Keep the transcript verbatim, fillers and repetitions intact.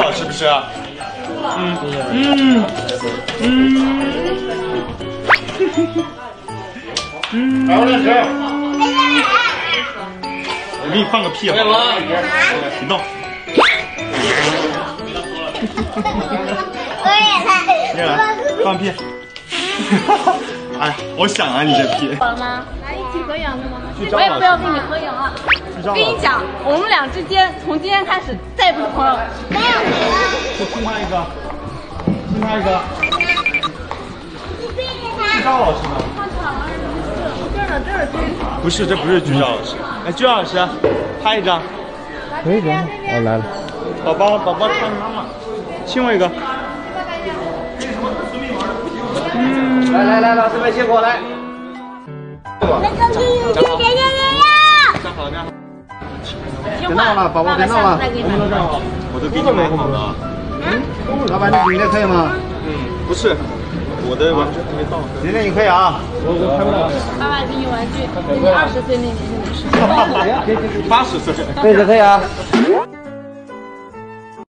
了，是不是？嗯嗯嗯嗯。还有两条。我给你放个屁吧。别动。 我也来。 放屁。哎呀，我想啊，你这屁。 好了吗？来一起合影是吗？我也不要跟你合影啊！我跟你讲，我们俩之间从今天开始再也不是朋友了。没有就亲他一个，亲他一个。居照老师呢？ 这儿呢，这儿可以。 不是，这不是居照老师。哎，居照老师，拍一张。 可以的，我来了。 宝宝，宝宝看妈妈，亲我一个。嗯， 来来来，老师们辛苦来。 那个给你姐姐姐姐站好，站好。 别闹了，宝宝别闹了。 能不能站好？我都给你买好了。 嗯，老板，你应该可以吗？ 嗯，不是，我的玩具还没到。 姐姐你可以啊。 我我拍不到。 爸爸给你玩具，给你二十岁那年的事。 八十岁。 可以可以啊。